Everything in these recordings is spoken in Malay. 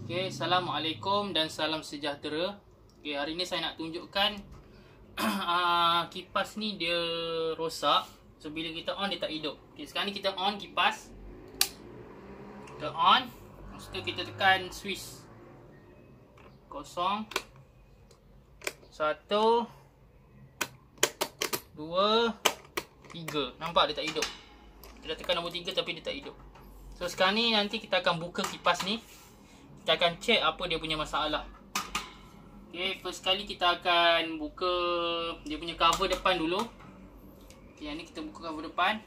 Okay, Assalamualaikum dan salam sejahtera. Okay, hari ni saya nak tunjukkan kipas ni dia rosak. So bila kita on dia tak hidup. Okay, sekarang ni kita on kipas. Kita on. Lepas tu kita tekan switch. 0 1 2 3. Nampak dia tak hidup. Kita dah tekan nombor 3 tapi dia tak hidup. So sekarang ni nanti kita akan buka kipas ni. Kita akan check apa dia punya masalah. Okay, first kali kita akan buka dia punya cover depan dulu. Okay, yang ni kita buka cover depan.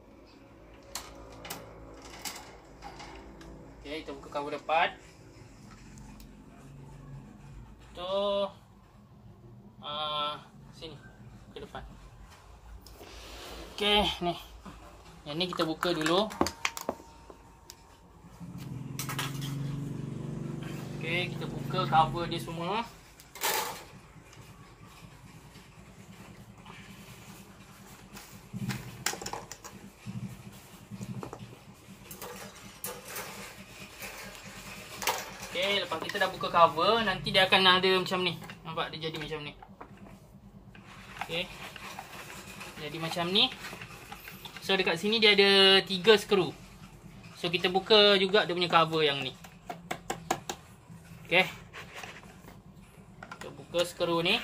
Okay, kita buka cover depan. Tu sini ke depan. Okay, ni. Yang ni kita buka dulu. Okay, kita buka cover dia semua. Okay, lepas kita dah buka cover, nanti dia akan ada macam ni. Nampak dia jadi macam ni. Okay, jadi macam ni. So dekat sini dia ada 3 skru. So kita buka juga dia punya cover yang ni. Okay, kita buka skru ni.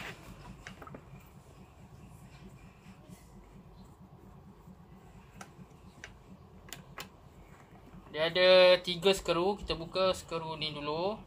Dia ada 3 skru. Kita buka skru ni dulu.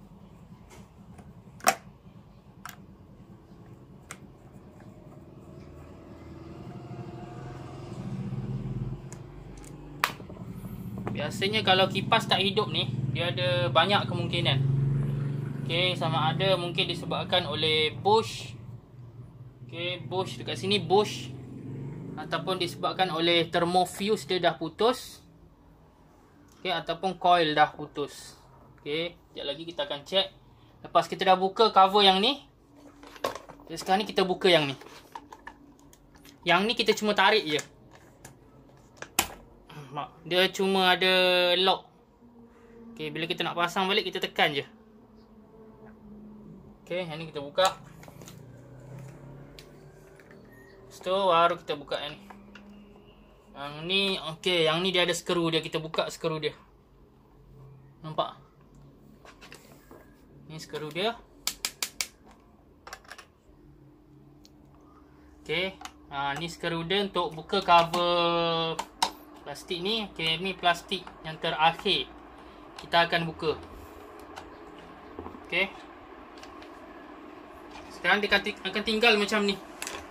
Biasanya kalau kipas tak hidup ni, dia ada banyak kemungkinan. Okay, sama ada mungkin disebabkan oleh bush. Okay, bush dekat sini bush. Ataupun disebabkan oleh thermofuse dia dah putus. Okay, ataupun coil dah putus. Okay, sekejap lagi kita akan check. Lepas kita dah buka cover yang ni. Okay, sekarang ni kita buka yang ni. Yang ni kita cuma tarik je. Dia cuma ada lock. Okay, bila kita nak pasang balik kita tekan je. Okay, yang ni kita buka. Lepas tu baru kita buka yang ni. Yang ni, okay, yang ni dia ada skru dia. Kita buka skru dia. Nampak? Ni skru dia. Okay, ni skru dia untuk buka cover plastik ni. Okay, ni plastik yang terakhir kita akan buka. Okay, sekarang dia akan tinggal macam ni.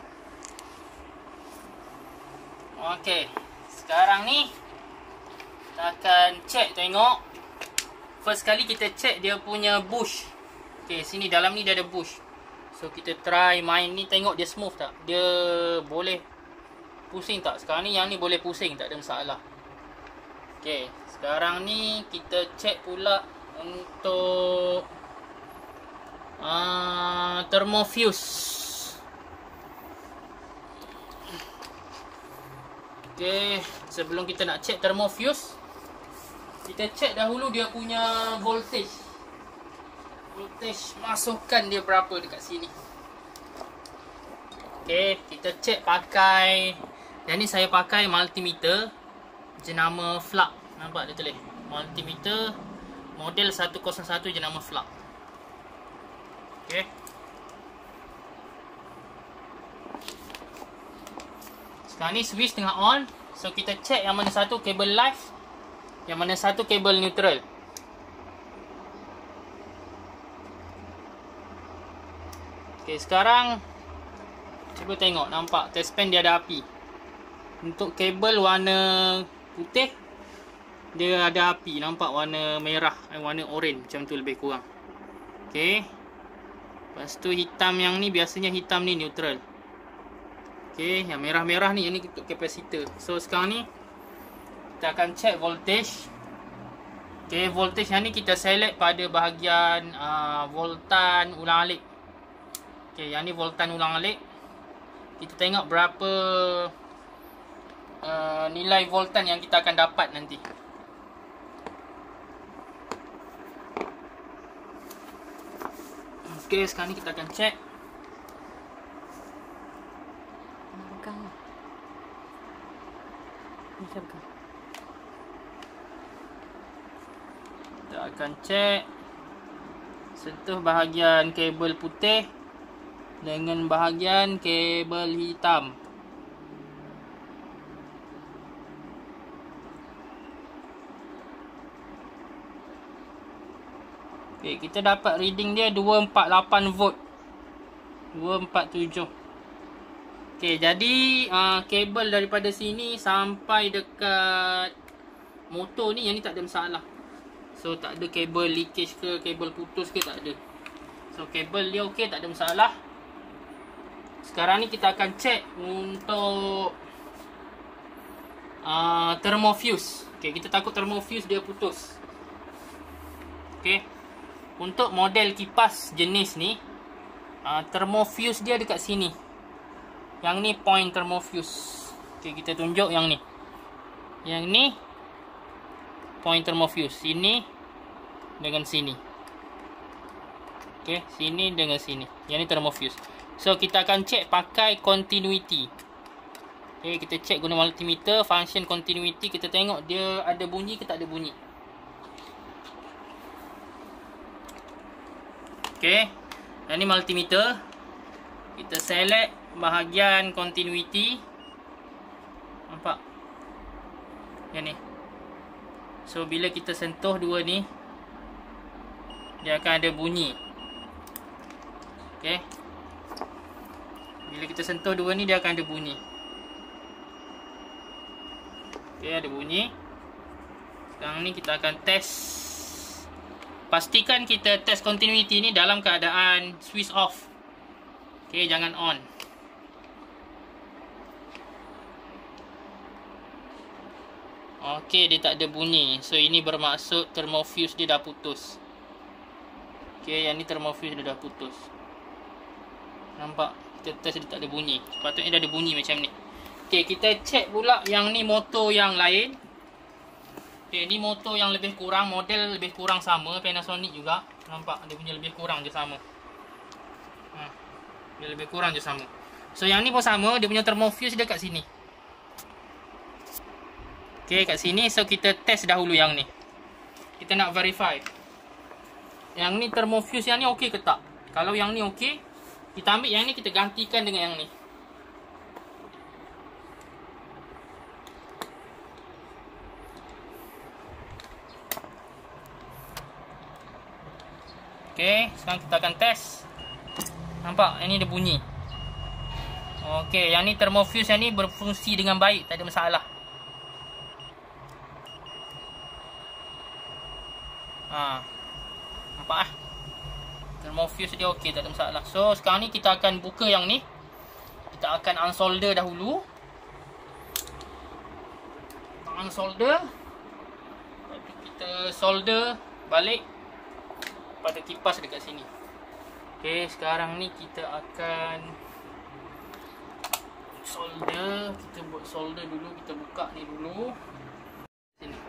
Okey, sekarang ni kita akan check tengok. First kali kita check dia punya bush. Okey, sini dalam ni dia ada bush. So kita try main ni, tengok dia smooth tak? Dia boleh pusing tak? Sekarang ni yang ni boleh pusing, tak ada masalah. Okey, sekarang ni kita check pula untuk thermofuse. Okay, sebelum kita nak check thermofuse, kita check dahulu dia punya voltage. Voltage masukkan dia berapa dekat sini. Okay, kita check pakai, yang ni saya pakai multimeter jenama Flux. Nampak dia tulis multimeter model 101 jenama Flux. Okay, sekarang ni switch tengah on. So kita check yang mana satu kabel live, yang mana satu kabel neutral. Okay, sekarang cuba tengok, nampak test pen dia ada api. Untuk kabel warna putih dia ada api, nampak warna merah, warna orange macam tu lebih kurang. Okay, lepas tu hitam yang ni, biasanya hitam ni neutral. Okay, yang merah-merah ni, yang ni untuk kapasitor. So sekarang ni kita akan check voltage. Okay, voltage yang ni kita select pada bahagian voltan ulang-alik. Okay, yang ni voltan ulang-alik. Kita tengok berapa nilai voltan yang kita akan dapat nanti. Okay, sekarang ni kita akan check. Pegang lah. Bisa pegang. Kita akan check. Sentuh bahagian kabel putih dengan bahagian kabel hitam. Okay, kita dapat reading dia 248 volt. 247. Okay, jadi kabel daripada sini sampai dekat motor ni, yang ni tak ada masalah. So tak ada kabel leakage ke, kabel putus ke, tak ada. So kabel dia okey, tak ada masalah. Sekarang ni kita akan check untuk thermofuse. Okay, kita takut thermofuse dia putus. Okay, untuk model kipas jenis ni, thermofuse dia dekat sini. Yang ni point thermofuse. Okay, kita tunjuk yang ni. Yang ni point thermofuse. Sini dengan sini. Okay, sini dengan sini. Yang ni thermofuse. So kita akan check pakai continuity. Okay, kita check guna multimeter, function continuity. Kita tengok dia ada bunyi ke tak ada bunyi. Okay, yang ni multimeter. Kita select bahagian continuity. Nampak? Yang ni. So bila kita sentuh dua ni, dia akan ada bunyi. Okay, bila kita sentuh dua ni, dia akan ada bunyi. Okay, ada bunyi. Sekarang ni kita akan test. Pastikan kita test continuity ni dalam keadaan switch off. Okay, jangan on. Okay, dia tak ada bunyi. So ini bermaksud thermofuse dia dah putus. Okay, yang ni thermofuse dia dah putus. Nampak? Kita test dia tak ada bunyi. Sepatutnya dia ada bunyi macam ni. Okay, kita check pula yang ni motor yang lain. Okay, ni motor yang lebih kurang, model lebih kurang sama, Panasonic juga. Nampak? Dia punya lebih kurang je sama. Dia lebih kurang je sama. So yang ni pun sama, dia punya thermofuse dia kat sini. Okay, kat sini. So kita test dahulu yang ni. Kita nak verify yang ni thermofuse yang ni okey ke tak. Kalau yang ni okey, kita ambil yang ni, kita gantikan dengan yang ni. Okay, sekarang kita akan test. Nampak? Yang ni ada bunyi. Okay, yang ni thermofuse yang ni berfungsi dengan baik, tak ada masalah. Nampak ah? Thermofuse dia okey, tak ada masalah. So sekarang ni kita akan buka yang ni. Kita akan unsolder dahulu. Unsolder. Lepas kita solder balik pada kipas dekat sini. Okay, sekarang ni kita akan solder. Kita buat solder dulu. Kita buka ni dulu. Sini.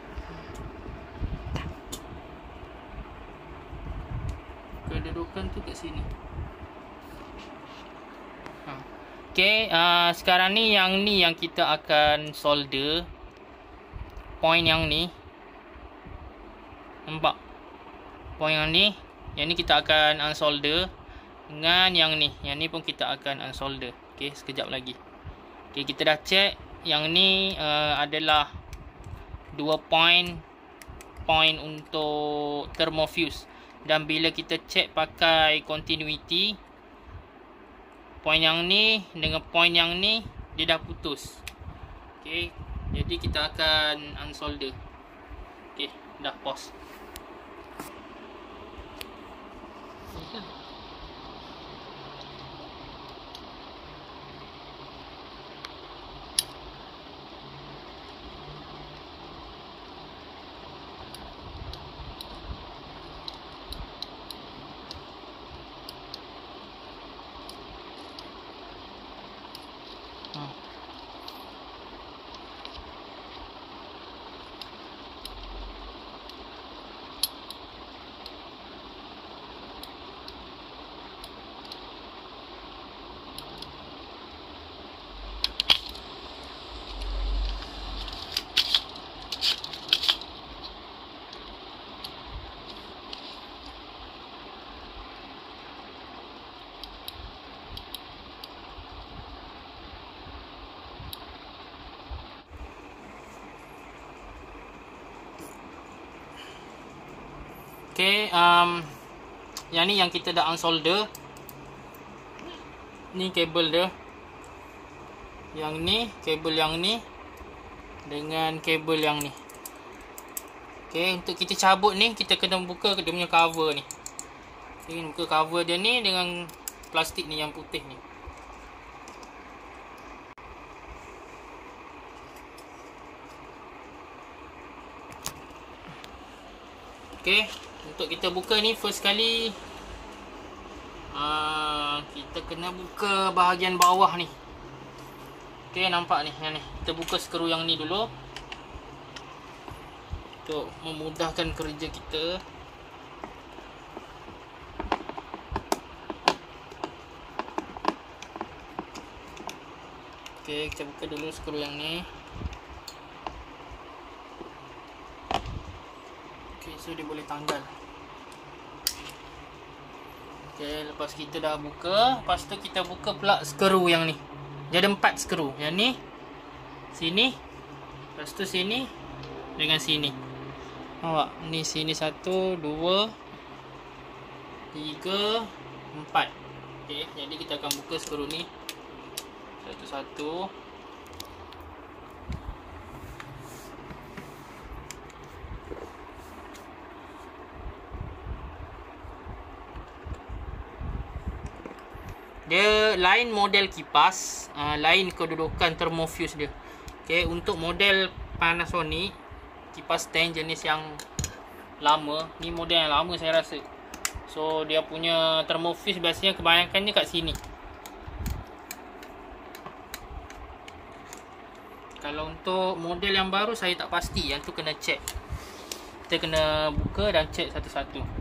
Kedudukan tu kat sini. Okay, sekarang ni yang kita akan solder. Point yang ni. Nampak? Point yang ni. Yang ni kita akan unsolder. Dengan yang ni. Yang ni pun kita akan unsolder. Okay, sekejap lagi. Okay, kita dah check. Yang ni adalah 2 point untuk thermofuse. Dan bila kita check pakai continuity, point yang ni dengan point yang ni dia dah putus. Okay, jadi kita akan unsolder. Okay, dah pause. Okay, yang ni yang kita dah unsolder. Ni kabel dia. Yang ni kabel yang ni dengan kabel yang ni. Okay, untuk kita cabut ni kita kena buka dia punya cover ni. Okay, buka cover dia ni dengan plastik ni yang putih ni. Okay, untuk kita buka ni first kali kita kena buka bahagian bawah ni. Okay, nampak ni yang ni. Kita buka skru yang ni dulu untuk memudahkan kerja kita. Okay, kita buka dulu skru yang ni. Okay, so dia boleh tanggal. Okay, lepas kita dah buka, lepas tu kita buka pula skru yang ni. Dia ada 4 skru. Yang ni, sini, lepas tu sini dengan sini. Nampak? Ni sini 1, 2, 3, 4. Okay, jadi kita akan buka skru ni satu-satu. Dia lain model kipas, lain kedudukan thermofuse dia. Okay, untuk model Panasonic kipas stand jenis yang lama, ni model yang lama saya rasa. So dia punya thermofuse biasanya kebanyakannya kat sini. Kalau untuk model yang baru saya tak pasti, yang tu kena check. Kita kena buka dan check satu-satu.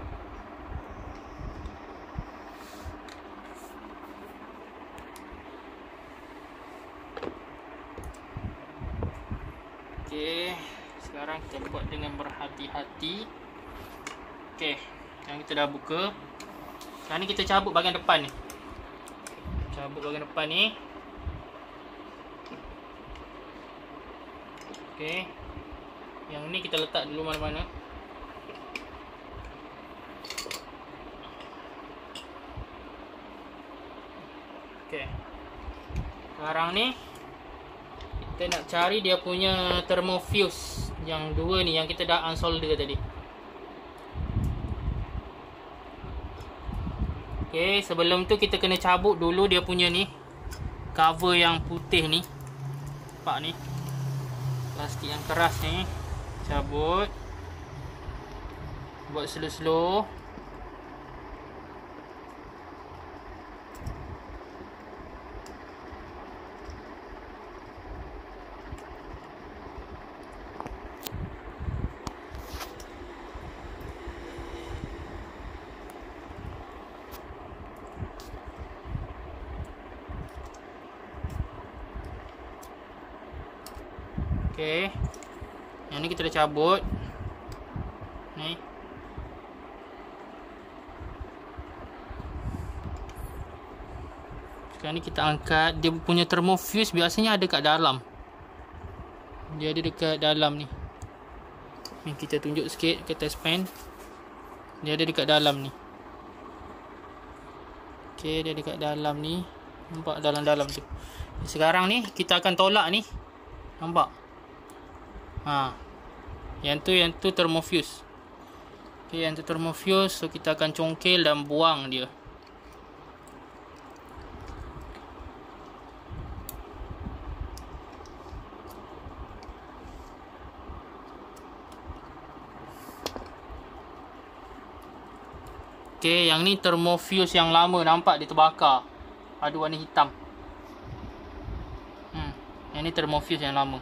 Okay, sekarang kita buat dengan berhati-hati. Okay, yang kita dah buka. Sekarang ni kita cabut bahagian depan ni. Cabut bahagian depan ni. Okay, yang ni kita letak dulu mana-mana. Okay, sekarang ni kita nak cari dia punya thermofuse yang dua ni, yang kita dah unsolder tadi. Okay, sebelum tu kita kena cabut dulu dia punya ni cover yang putih ni. Nampak ni, plastik yang keras ni. Cabut, buat slow-slow. Okay, yang ni kita dah cabut ni. Sekarang ni kita angkat. Dia punya thermofuse biasanya ada kat dalam. Dia ada dekat dalam ni. Ni kita tunjuk sikit ke test pen. Dia ada dekat dalam ni. Okay, dia dekat dalam ni. Nampak dalam-dalam tu. Sekarang ni kita akan tolak ni. Nampak? Yang tu thermofuse. Okay, yang tu thermofuse. So kita akan congkel dan buang dia. Okay, yang ni thermofuse yang lama. Nampak dia terbakar, ada warna hitam. Yang ni thermofuse yang lama.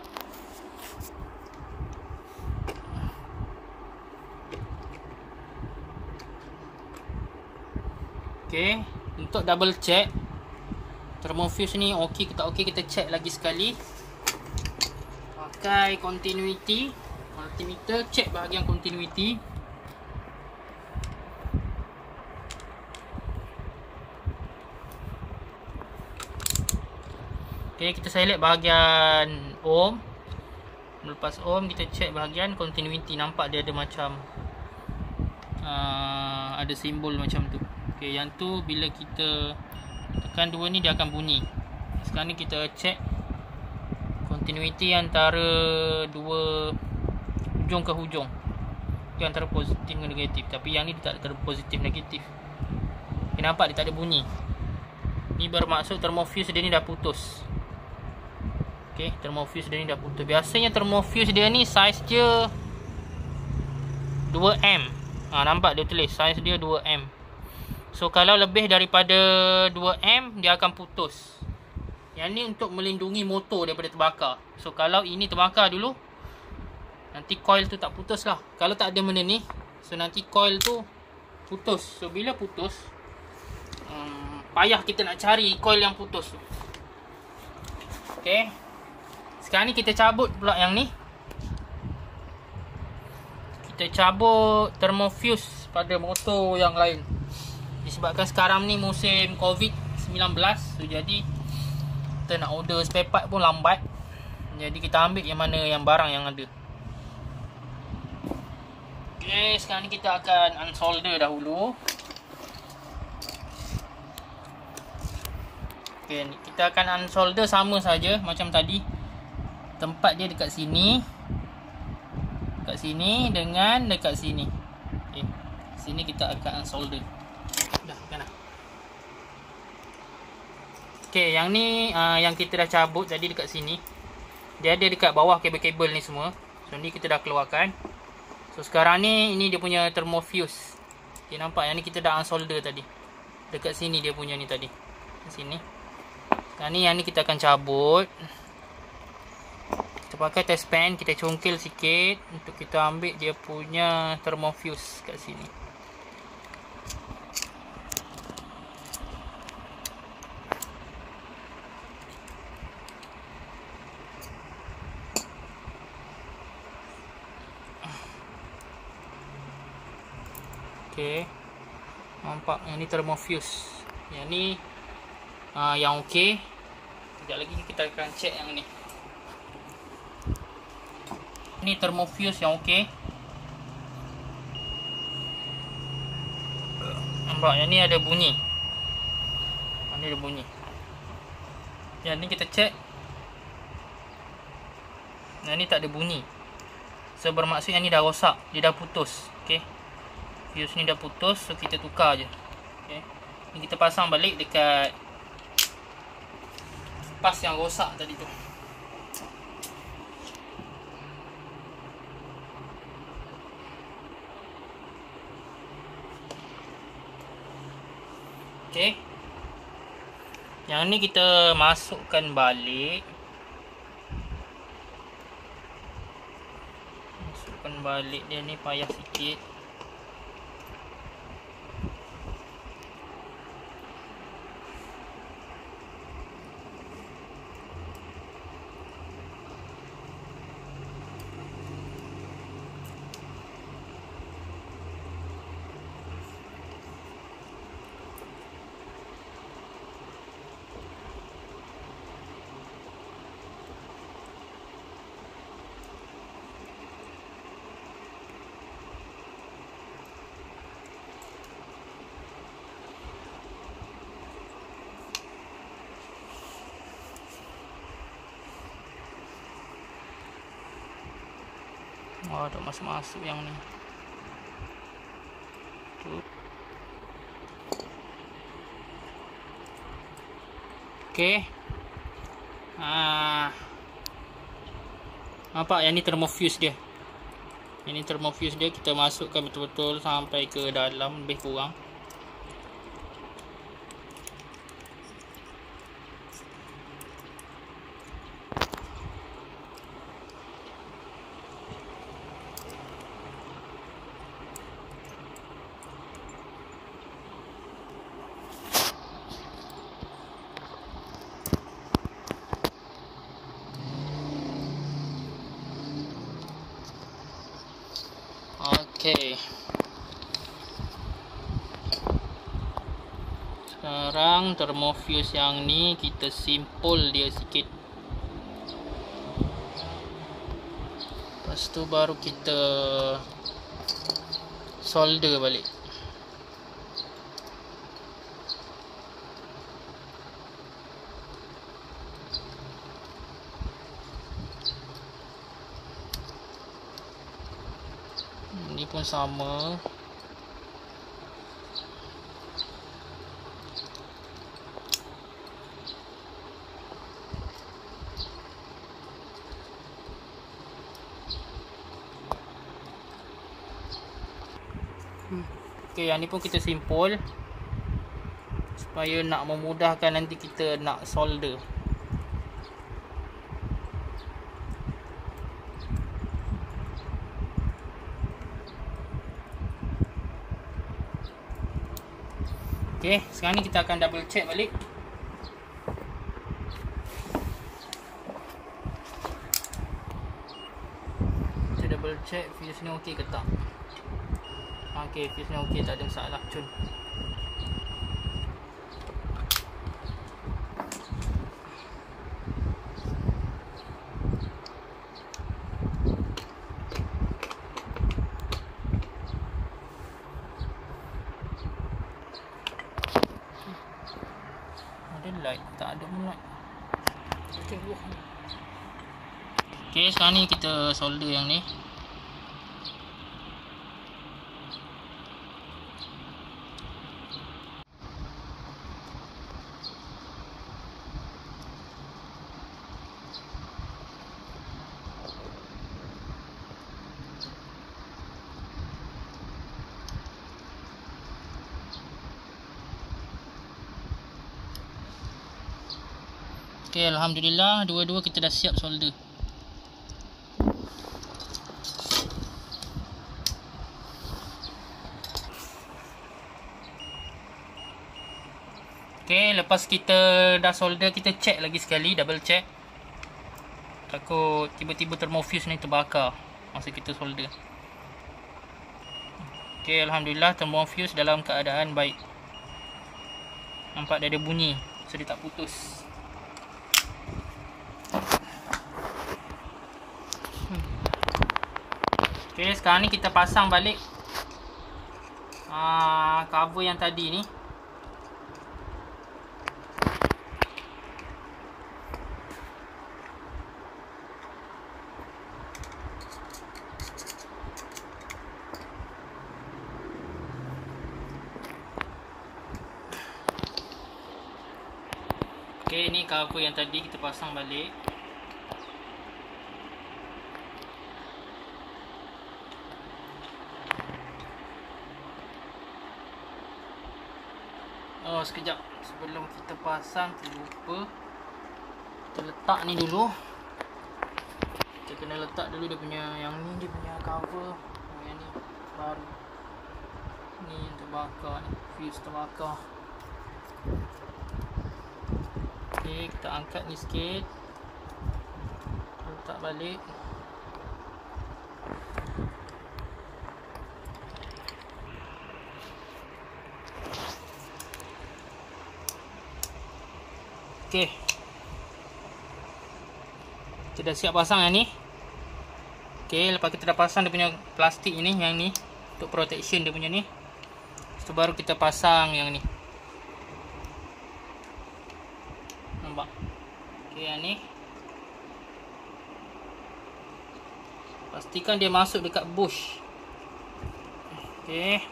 Okay, untuk double check thermofuse ni okey ke tak okey, kita check lagi sekali. Pakai continuity multimeter, check bahagian continuity. Okay, kita select bahagian ohm. Lepas ohm kita check bahagian continuity. Nampak dia ada macam ada simbol macam tu. Okey, yang tu bila kita tekan 2 ni dia akan bunyi. Sekarang ni kita check continuity antara dua hujung ke hujung. Itu antara positif dengan negatif. Tapi yang ni dia tak ada positif negatif. Okay, nampak dia tak ada bunyi. Ni bermaksud thermofuse dia ni dah putus. Okay, thermofuse dia ni dah putus. Biasanya thermofuse dia ni saiz dia 2M. Nampak dia tulis saiz dia 2M. So kalau lebih daripada 2M dia akan putus. Yang ni untuk melindungi motor daripada terbakar. So kalau ini terbakar dulu, nanti coil tu tak putus lah. Kalau tak ada benda ni, so nanti coil tu putus. So bila putus, payah kita nak cari coil yang putus tu. Okay, sekarang ni kita cabut pula yang ni. Kita cabut thermofuse pada motor yang lain. Disebabkan sekarang ni musim COVID-19, so jadi kita nak order spare part pun lambat. Jadi kita ambil yang mana yang barang yang ada. Okay, sekarang ni kita akan unsolder dahulu. Okay, kita akan unsolder sama saja macam tadi. Tempat dia dekat sini. Dekat sini dengan dekat sini. Okay, sini kita akan unsolder. Dah, kan dah. Okay, yang ni yang kita dah cabut tadi dekat sini. Dia ada dekat bawah kabel-kabel ni semua. So ni kita dah keluarkan. So sekarang ni ini dia punya thermofuse. Okay, nampak yang ni kita dah unsolder tadi. Dekat sini dia punya ni tadi. Di sini. Sekarang ni yang ni kita akan cabut. Kita pakai test pen, kita congkel sikit untuk kita ambil dia punya thermofuse kat sini. Okay, nampak yang ni thermofuse. Yang ni yang okey. Sekejap lagi kita akan check yang ni. Ni thermofuse yang okey. Nampak yang ni ada bunyi. Yang ni ada bunyi. Yang ni kita check. Yang ni tak ada bunyi. So bermaksud yang ni dah rosak, dia dah putus. Okey. Fuse ni dah putus, so kita tukar je. Okay. Ni kita pasang balik dekat pas yang rosak tadi tu. Okay. Yang ni kita masukkan balik. Masukkan balik dia ni payah sikit. Oh, tak masuk-masuk yang ni. Okey. Nampak yang ni thermofuse dia. Ini thermofuse dia kita masukkan betul-betul sampai ke dalam lebih kurang. Okey. Sekarang thermofuse yang ni kita simpul dia sikit. Lepas tu baru kita solder balik. Ni pun sama. Okey, yang ni pun kita simpul supaya nak memudahkan nanti kita nak solder. Okey, sekarang ni kita akan double check balik. Kita double check fuse ni okey ke tak. Okey, fuse ni okey, tak ada masalah. Cun. Ada light, tak ada pun light. Okey, sekarang ni kita solder yang ni. Okey, alhamdulillah dua-dua kita dah siap solder. Okey, lepas kita dah solder, kita check lagi sekali, double check. Takut tiba-tiba thermofuse ni terbakar masa kita solder. Okey, alhamdulillah thermofuse dalam keadaan baik. Nampak dia ada bunyi, so dia tak putus. Okey, sekarang ni kita pasang balik cover yang tadi ni. Okey, ni cover yang tadi kita pasang balik. Oh, sekejap sebelum kita pasang, kita lupa kita letak ni dulu. Kita kena letak dulu dia punya, yang ni dia punya cover. Yang ni baru, ni yang terbakar ni, fuse terbakar. Okey, kita angkat ni sikit, letak balik. Okey, kita dah siap pasang yang ni. Okey, lepas kita dah pasang dia punya plastik ini, yang ni untuk protection dia punya ni, so baru kita pasang yang ni. Nampak? Okey, yang ni pastikan dia masuk dekat bush. Okey,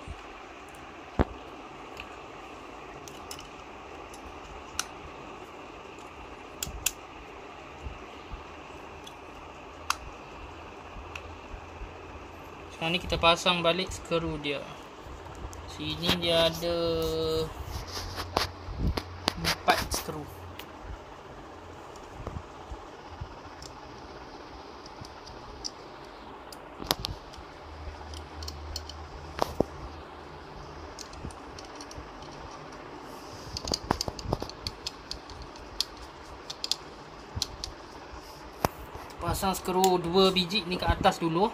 sekarang ni kita pasang balik skru dia. Sini dia ada 4 skru. Pasang skru 2 biji ni ke atas dulu.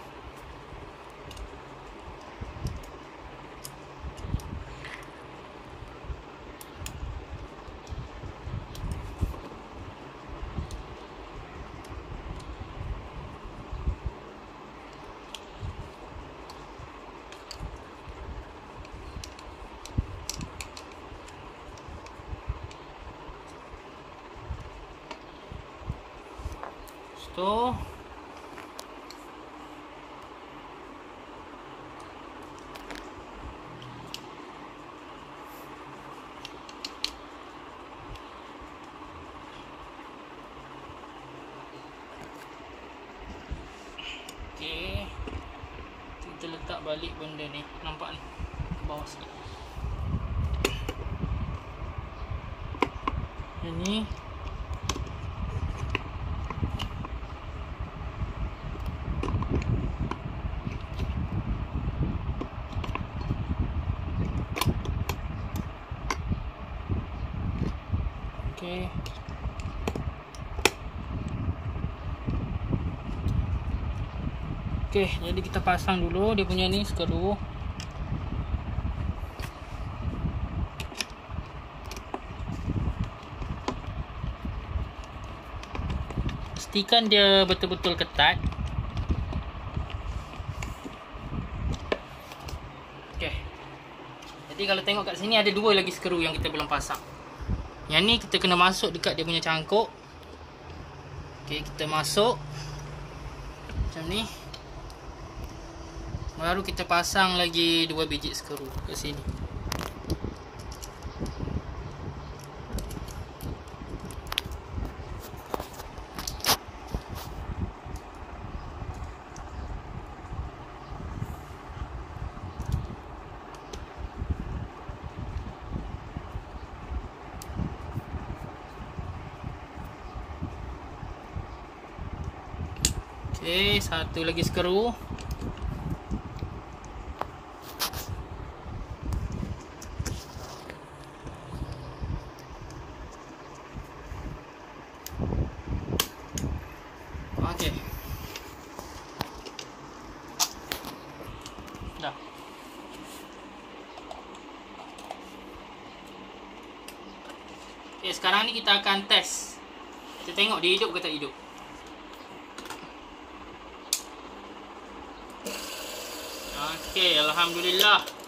tu. Okey. Kita letak balik benda ni. Nampak ni? Ke bawah sikit. Ini okey. Okey, jadi kita pasang dulu dia punya ni skru. Pastikan dia betul-betul ketat. Okey. Jadi kalau tengok kat sini ada dua lagi skru yang kita belum pasang. Yang ni kita kena masuk dekat dia punya cangkuk. Okey, kita masuk macam ni. Baru kita pasang lagi 2 biji skru kat sini. Okey, satu lagi skru. Okey. Dah. Okey, sekarang ni kita akan test. Kita tengok dia hidup ke tak hidup. Okey, alhamdulillah.